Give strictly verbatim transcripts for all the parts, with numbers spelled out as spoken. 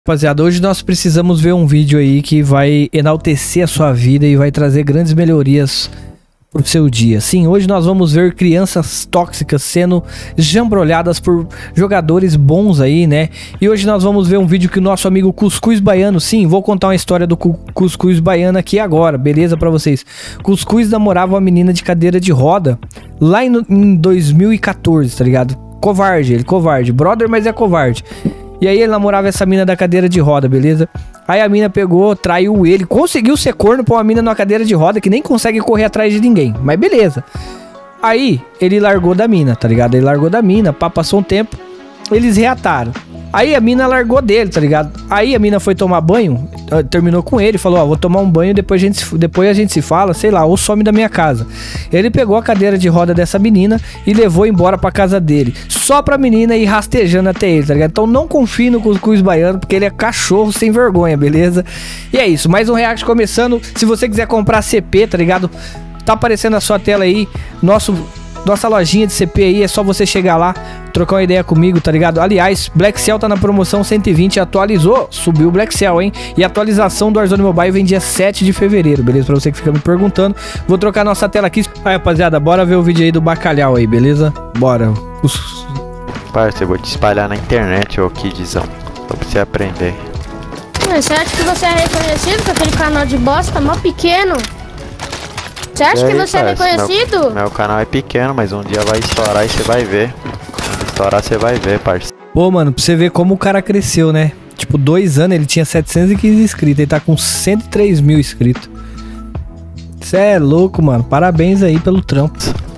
Rapaziada, hoje nós precisamos ver um vídeo aí que vai enaltecer a sua vida e vai trazer grandes melhorias pro seu dia. Sim, hoje nós vamos ver crianças tóxicas sendo jambrolhadas por jogadores bons aí, né? E hoje nós vamos ver um vídeo que o nosso amigo Cuscuz Baiano, sim, vou contar uma história do Cuscuz Baiano aqui agora, beleza pra vocês. Cuscuz namorava uma menina de cadeira de roda lá em, em dois mil e quatorze, tá ligado? Covarde, ele, covarde. Brother, mas é covarde. E aí ele namorava essa mina da cadeira de roda, beleza? Aí a mina pegou, traiu ele, conseguiu ser corno pra uma mina numa cadeira de roda que nem consegue correr atrás de ninguém. Mas beleza. Aí ele largou da mina, tá ligado? Ele largou da mina, pá, passou um tempo, eles reataram. Aí a mina largou dele, tá ligado? Aí a mina foi tomar banho, terminou com ele, falou, ó, vou tomar um banho, depois a, gente, depois a gente se fala, sei lá, ou some da minha casa. Ele pegou a cadeira de roda dessa menina e levou embora pra casa dele. Só pra menina ir rastejando até ele, tá ligado? Então não confie no Cuscuz Baiano, porque ele é cachorro sem vergonha, beleza? E é isso, mais um react começando. Se você quiser comprar C P, tá ligado? Tá aparecendo na sua tela aí, nosso... Nossa lojinha de C P aí, é só você chegar lá, trocar uma ideia comigo, tá ligado? Aliás, Black Cell tá na promoção cento e vinte, atualizou, subiu o Black Cell, hein? E a atualização do Warzone Mobile vem dia sete de fevereiro, beleza? Pra você que fica me perguntando, vou trocar nossa tela aqui. Aí, rapaziada, bora ver o vídeo aí do bacalhau aí, beleza? Bora. Os... Parça, eu vou te espalhar na internet, ô kidzão, só pra você aprender. Você acha que você é reconhecido com aquele canal de bosta mó pequeno? Você acha aí, que você parça, é reconhecido? Meu, meu canal é pequeno, mas um dia vai estourar e você vai ver. Quando estourar, você vai ver, parça. Pô, mano, pra você ver como o cara cresceu, né? Tipo, dois anos ele tinha setecentos e quinze inscritos, ele tá com cento e três mil inscritos. Cê é louco, mano. Parabéns aí pelo trampo.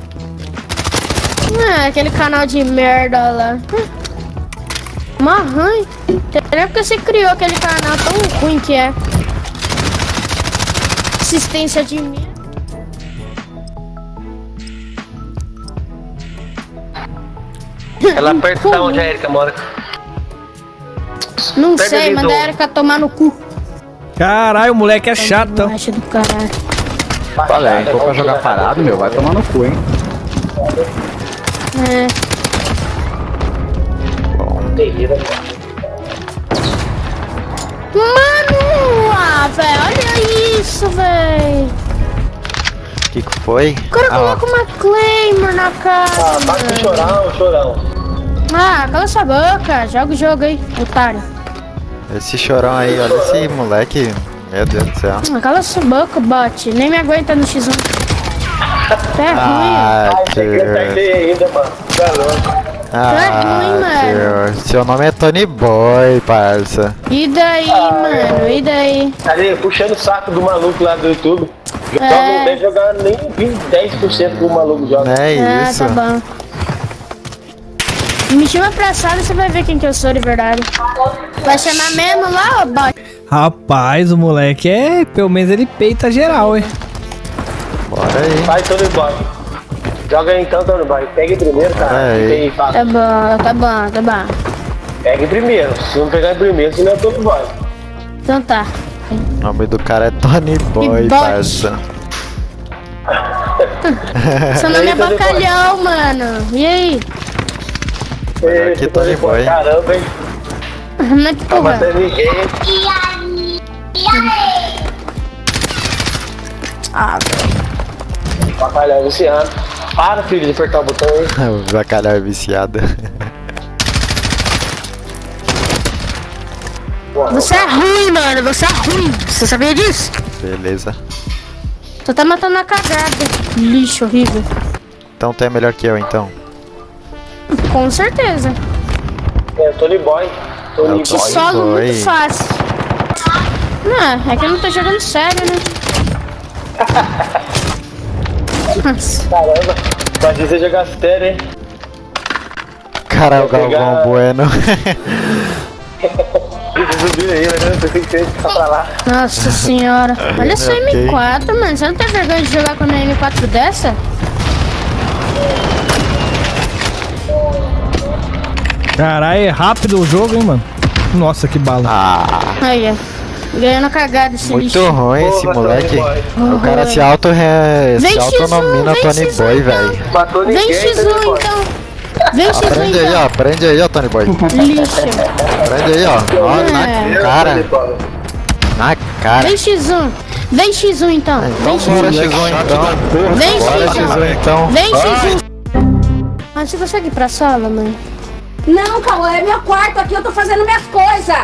Ah, aquele canal de merda lá. Marranho. Será que você criou aquele canal tão ruim que é? Assistência de merda. Ela perto da onde a Erika mora. Não Pega sei, manda a Erika tomar no cu. Caralho, o moleque é chato. Do caralho. Falei, se for pra jogar parado, meu, vai tomar no cu, hein? É. Mano, ah, velho, olha isso, velho. O que que foi? O cara Ah, coloca uma Claymore na cara. Ah, bate o chorão, chorão. Ah, cala sua boca, joga o jogo aí, otário. esse chorão aí, olha esse moleque. Meu Deus do céu. Ah, cala sua boca, bot, nem me aguenta no xis um. Tá Ah, Ai, tem que tio. perder ainda, mano. Tá louco. Ah, ruim, mano. tio. Seu nome é Tony Boy, parça. ruim. E daí, mano, e daí? Ali, puxando o saco do maluco lá do YouTube. É. Joga, não deve jogar nem vinte, dez por cento que o maluco joga. Não é Ah, isso. tá bom. Me chama pra sala e você vai ver quem que eu sou de verdade. Vai chamar mesmo lá, ô bot? Rapaz, o moleque é... Pelo menos ele peita geral, hein? Bora aí. Vai, Tony Boy. Joga aí então, Tony Boy. Pega em primeiro, cara. Aí. Fica aí, fácil. Tá bom, tá bom, tá bom. Pega em primeiro. Se não pegar em primeiro, senão é Tony Boy. Então tá. O nome do cara é Tony Boy, boy. parça. Seu nome é aí, Tony Boy? Bacalhau, mano. E aí? Melhor que Tony Boy. Caramba, hein? Não é que Tá porra. matando ninguém. Ah, Bacalhau, Luciano. Para, filho, de apertar o botão aí. O bacalhau é viciado. você é ruim, mano. Você é ruim. Você sabia disso? Beleza. Você tá matando a cagada. Lixo horrível. Então tu é melhor que eu, então. Com certeza. É, Tony Boy. Tony É, Te Boy. solo foi. muito fácil. Não, é que eu não tô jogando sério, né? Nossa. Caramba. Pode você jogar sério, hein? Cara, o Vou pegar- Galvão Bueno. Você subiu aí, né? Você tem que ficar pra lá. Nossa senhora. Olha essa Ok. M quatro, mano. Você não tem vergonha de jogar com uma M quatro dessa? Caralho, é rápido o jogo, hein, mano? Nossa, que bala. Ah, Aí, ó. Ganhando a cagada esse muito lixo. ruim esse Porra, moleque. Tony Boy. O cara se auto re... Vem se X um, autonomina vem Tony X um, Boy, então. velho. Matou Vem ninguém, X um Tony Boy. então. Vem, X um Prende aí, então. ó. Prende aí, ó, Tony Boy. Lixo. Prende aí, ó. Ó, É. na cara. Na cara. Vem, X um. Vem, X um então. Vem, Então bora X um então. Vem, Bora X um. X um então. Vem, X um. Ah, você consegue ir pra sala, mãe? Não, Cauã, é meu quarto aqui, eu tô fazendo minhas coisas.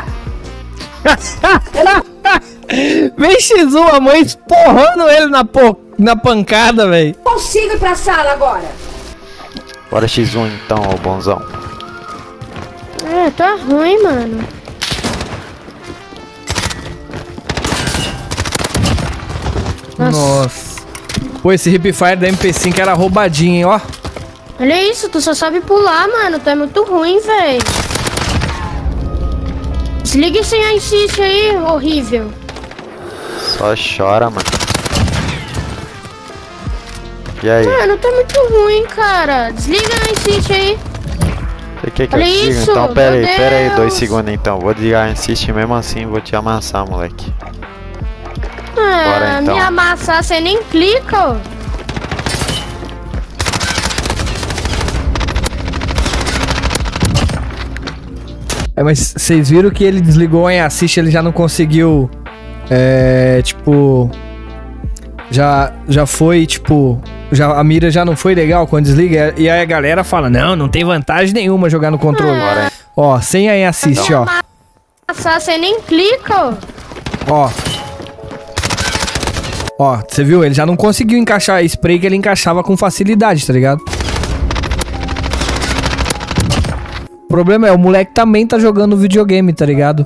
Vem X um, a mãe esporrando ele na, po... na pancada, velho. Não consigo ir pra sala agora. Bora X um então, ô bonzão. É, tá ruim, mano. Nossa. Pô, esse hipfire da M P cinco era roubadinho, hein, ó. Olha isso, tu só sabe pular, mano. Tu é muito ruim, velho. Desliga esse assist aí, horrível. Só chora, mano. E aí? Mano, tu é muito ruim, cara. Desliga o assist aí. Você quer que Olha eu diga? isso, Então pera aí, meu pera aí, dois Deus. segundos então. Vou desligar insiste mesmo assim, vou te amassar, moleque. Ah, Bora, então. me amassar, você nem clica, ó. É, mas vocês viram que ele desligou em assist, ele já não conseguiu. É. Tipo. Já, já foi, tipo. Já, a mira já não foi legal quando desliga. E aí a galera fala: não, não tem vantagem nenhuma jogar no controle. Bora aí. Ó, sem aí assist, ó. Amassar, você nem clica, ó. Ó. Ó, você viu? Ele já não conseguiu encaixar spray que ele encaixava com facilidade, tá ligado? O problema é, o moleque também tá jogando videogame, tá ligado?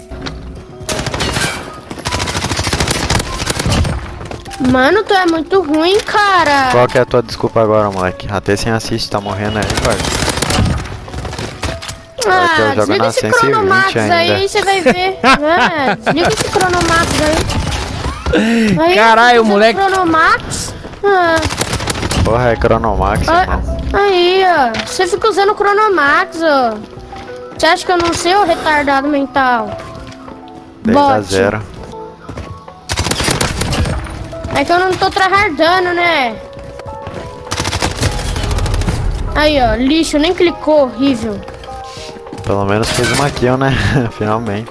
Mano, tu é muito ruim, cara. Qual que é a tua desculpa agora, moleque? Até sem assist, tá morrendo aí, parça. Ah, que eu jogo desliga na esse cento e vinte Chronomax ainda. aí, você vai ver. É, desliga esse Chronomax aí. aí Caralho, tá o moleque- usando Chronomax. Ah, Porra, é Chronomax, ah, irmão. aí, ó. Você fica usando Chronomax, ó. Você acha que eu não sei, ô retardado mental? dez a Bote. zero. É que eu não tô tryhardando, né? Aí, ó, lixo, nem clicou, horrível. Pelo menos fez uma kill, né? Finalmente.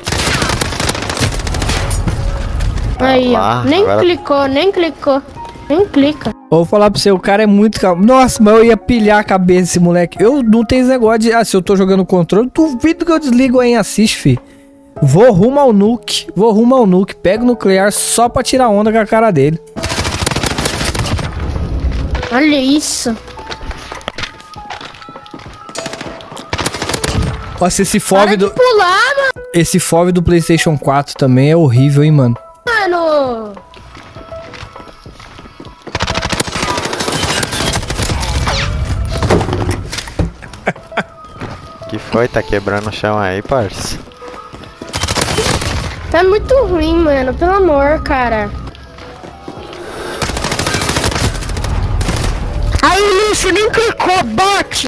Aí, lá, ó, nem agora- clicou, nem clicou. Nem clica. Vou falar pra você, o cara é muito calmo. Nossa, mas eu ia pilhar a cabeça desse moleque. Eu não tenho esse negócio de. Ah, se eu tô jogando controle, duvido que eu desligo em assist, fi. Vou rumo ao nuke. Vou rumo ao nuke. Pego o nuclear só pra tirar onda com a cara dele. Olha isso. Nossa, esse Para fove de do. pular, Esse fove do PlayStation quatro também é horrível, hein, mano. mano. Que foi? Tá quebrando o chão aí, parça. Tá muito ruim, mano. Pelo amor, cara. Aí, lixo, nem clicou, bot.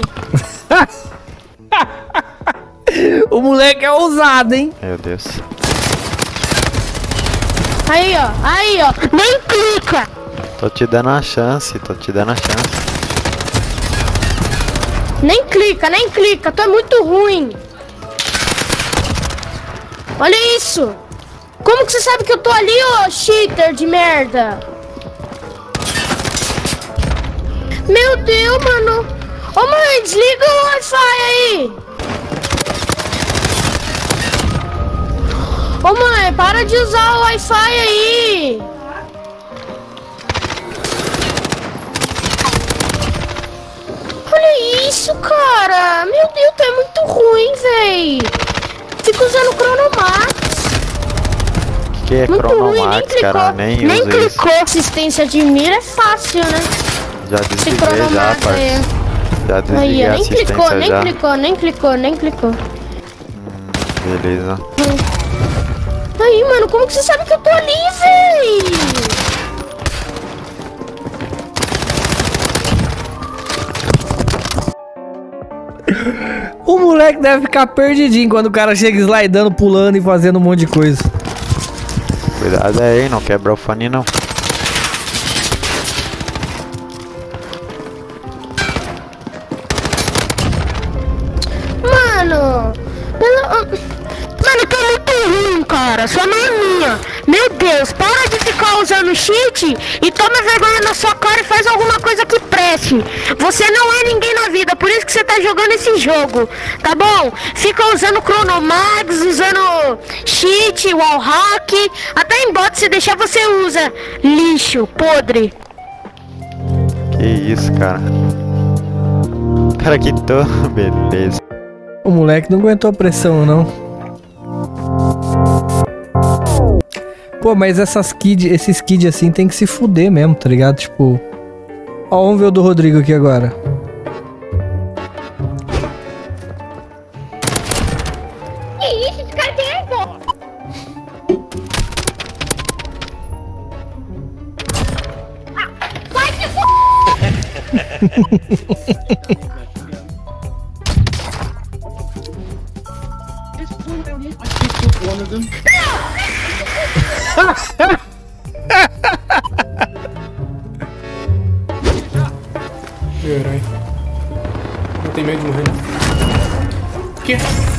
O moleque é ousado, hein? Meu Deus. Aí, ó. Aí, ó. Nem clica. Tô te dando a chance, tô te dando a chance. Nem clica, nem clica. Tu é muito ruim. Olha isso. Como que você sabe que eu tô ali, ô cheater de merda? Meu Deus, mano. Ô, mãe, desliga o Wi-Fi aí. Ô, mãe, para de usar o Wi-Fi aí. Olha isso, cara. Meu Deus, tu é muito ruim, véi. Fica usando Chronomax. Que é Muito ruim, nem Chronomax, clicou. cara? Nem, nem uso isso. clicou. Assistência de mira é fácil, né? Já Esse desliguei já, Chronomax aí. parça. Já desliguei Aí, ó, a nem clicou, assistência nem já. clicou, nem clicou, nem clicou. Beleza. Aí, mano, como que você sabe que eu tô ali, véi? O moleque deve ficar perdidinho quando o cara chega slidando, pulando e fazendo um monte de coisa. Cuidado aí, não quebra o fone não. sua maninha. Meu Deus, para de ficar usando cheat e toma vergonha na sua cara e faz alguma coisa que preste. Você não é ninguém na vida, por isso que você tá jogando esse jogo, tá bom? Fica usando Chronomax, usando cheat, wallhack, até em bot se deixar você usa. Lixo, podre. Que isso, cara. Cara, que tô... Beleza. O moleque não aguentou a pressão, não. Pô, mas essas kid, esses kid assim tem que se fuder mesmo, tá ligado? Tipo... Ó, vamos ver o do Rodrigo aqui agora. Que isso? Esse cara tem iPhone. Ah, vai se Herói. Não tem medo de morrer, não. O quê?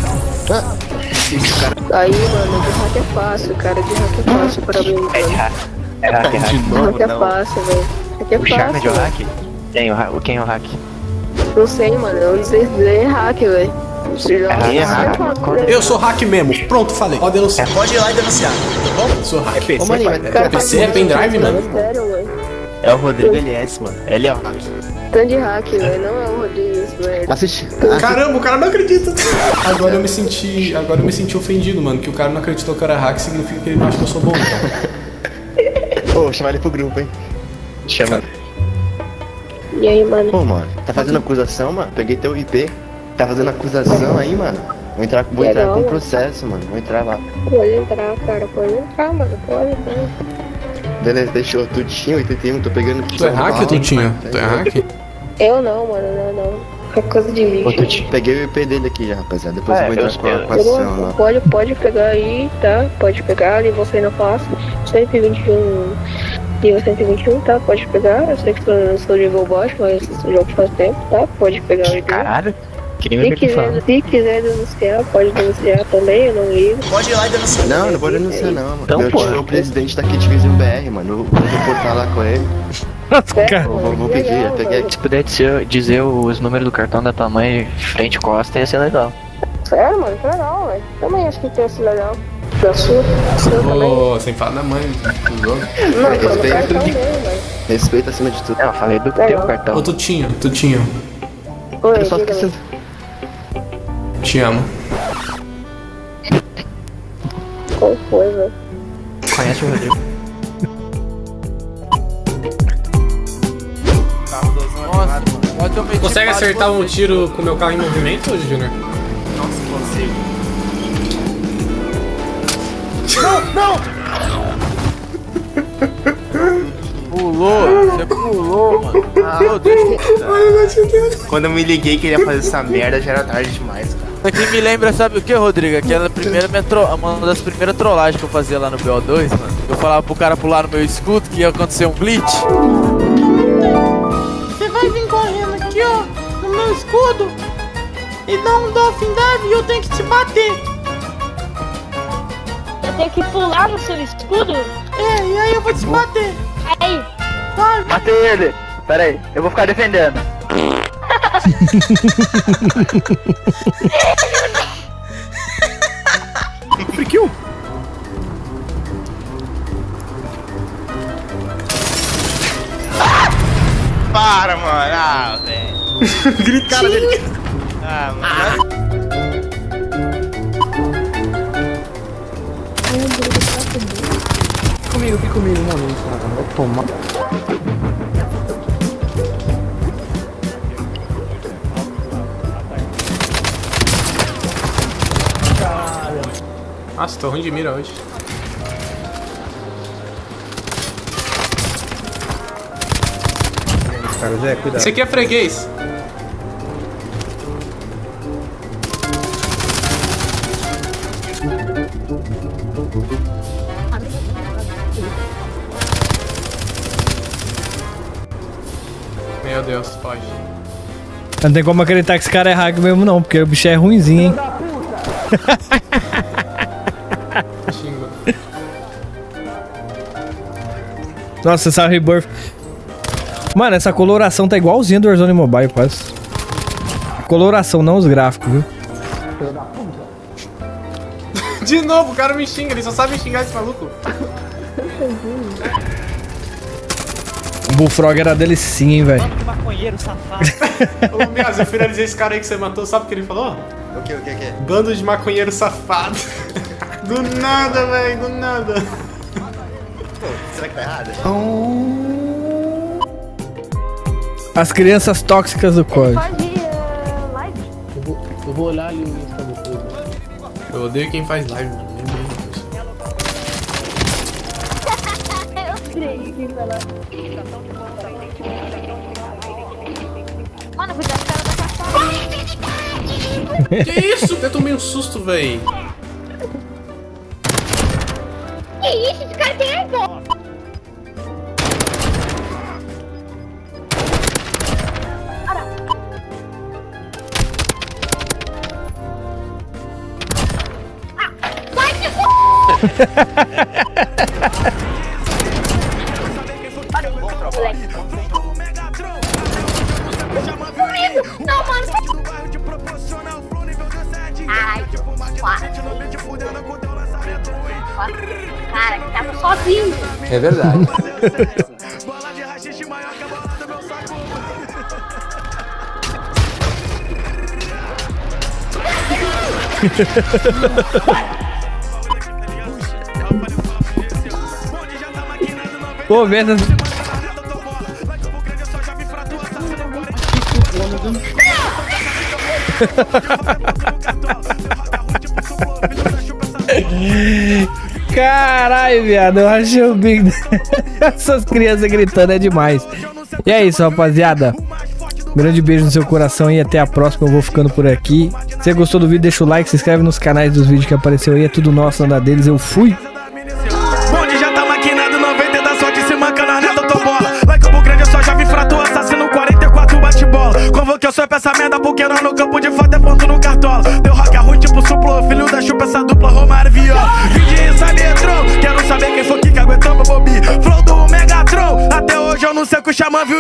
Aí, mano, de hack é fácil, cara. De hack é fácil pra mim. É de hack. É hack, é hack. De hack é fácil, velho. Hack é O Shark é de fácil. hack? Quem, o ha- quem é o hack? Não sei, mano. Eu sei dizer é hack, velho. Você já É hack? Eu sou hack mesmo. Pronto, falei. Pode denunciar. Pode ir lá e denunciar. Sou hack. É P C, Ô, maninho, pai. mas cara, P C é pendrive, mano? Sério, mano. É o Rodrigo L S, mano. Ele é o hack. Tanto de hack, velho. Não é o Rodrigues, velho. Assiste. Caramba, o cara não acredita. Agora eu me senti. Agora eu me senti ofendido, mano. Que o cara não acreditou que eu era hack significa que ele não acha que eu sou bom, então. Ô, chamar ele pro grupo, hein? Chama. E aí, mano? Pô, mano, tá fazendo acusação, mano? Peguei teu I P. Tá fazendo acusação aí, mano? Vou entrar, vou entrar Legal, com mano. processo, mano. Vou entrar lá. Pode entrar, cara. Pode entrar, mano. Pode, pode. Beleza, deixou. Tu tinha oitenta e um, tô pegando. Tu é hack ou tu tinha? Tu é hack? Eu não, mano. Não, não. É coisa de lixo. Peguei o I P dele aqui já, rapaziada. Depois É, eu vou entrar eu- com a eu- acusação lá. Pode, pode pegar aí, tá? Pode pegar, e você não passa. cento e vinte e um. Nível cento e vinte e um, tá? Pode pegar. Eu sei que tu não sou nível baixo, mas o jogo faz tempo, tá? Pode pegar aí. Caralho. Que nem Se o que quiser, fala. se quiser denunciar, pode denunciar também, eu não ligo. Pode ir lá e denunciar. Não, não vou denunciar não, mano. Então, Meu pô. tio é o presidente da Kit Vision B R, mano. Eu vou reportar lá com ele. Certo, Vou, mano? vou pedir, Legal, eu peguei mano. aqui. Se puder dizer, dizer os números do cartão da tua mãe frente e costa, ia ser legal. Sério, mano, que legal, velho. Também acho que tem esse legal. Da sua, da sua também. Ô, sem falar da mãe do jogo. Não, mano, o respeito. cartão dele, velho. Respeito acima de tudo. Não, eu falei do Legal. teu cartão. Ô, tu tinha, tu tinha. Oi, Eu só diga, fiquei mano. Te amo. Qual foi, velho? Conhece o Rodrigo? Consegue acertar um tiro com o meu carro em movimento, Junior? Nossa, consigo. Pulou, você pulou, mano. Ah, meu Deus. Quando eu me liguei que ele ia fazer essa merda, já era tarde demais, cara. Isso aqui me lembra, sabe o que, Rodrigo? Aquela primeira minha tro... uma das primeiras trollagens que eu fazia lá no B O dois, mano. Eu falava pro cara pular no meu escudo que ia acontecer um glitch. Você vai vir correndo aqui, ó, no meu escudo e dar um dolphin dive e eu tenho que te bater. Eu tenho que pular no seu escudo? É, e aí eu vou te bater. Aí. Vai. Matei ele! Pera aí, eu vou ficar defendendo. Frikiu! Para, mano. Ah, velho. Grita, cara dele. Ah, mano. Comigo, fica comigo, mano. Vou tomar. Nossa, tô ruim de mira hoje. Cara, Zé, cuidado. Esse aqui é freguês. Meu Deus, foge. Não tem como acreditar que esse cara é hack mesmo não, porque o bicho é ruinzinho, hein? Xingo. Nossa, essa Rebirth... Mano, essa coloração tá igualzinha do Warzone Mobile, quase. A coloração, não os gráficos, viu? De novo, o cara me xinga, ele só sabe xingar esse maluco. O Bullfrog era delicinha, hein, velho. Bando de maconheiro safado. Ô, Mias, eu finalizei esse cara aí que você matou, sabe o que ele falou? O que, o que, o que? Bando de maconheiro safado. Do nada, velho, do nada. Pô, será que tá errado? As crianças tóxicas do código. Eu vou, eu vou olhar ali o Insta depois, mano. Eu odeio quem faz live, mano. Nem mesmo isso. Eu creio que falar. Mano, cuidado com o cara da caixa. Que isso? Até tomei um susto, véi. Que isso? Esse cara tem airball. Vai se comigo! Não, mano! Ai, cara, que tava sozinho! É verdade. Pô, vendo. Caralho, viado, eu achei o bico. Essas crianças gritando é demais. E é isso, rapaziada. Grande beijo no seu coração e até a próxima. Eu vou ficando por aqui. Se você gostou do vídeo, deixa o like, se inscreve nos canais dos vídeos que apareceu aí. É tudo nosso, nada deles. Eu fui. Bonde já tá maquinado, noventa da sorte se manca na neta, tô bola. Lá em Campo Grande eu só já vi frato, assassino quarenta e quatro bate-bola. Convoquei eu sou pra essa merda, porque não no campo de foto é ponto no cartola. Deu rock ruim tipo suplo, filho da chupa, essa dupla Romário Viola. Vídeo isso aí, Metrô, quero saber quem foi que aguentou pra Bobi. Flow do Megatron, até hoje eu não sei o que o Xamã viu.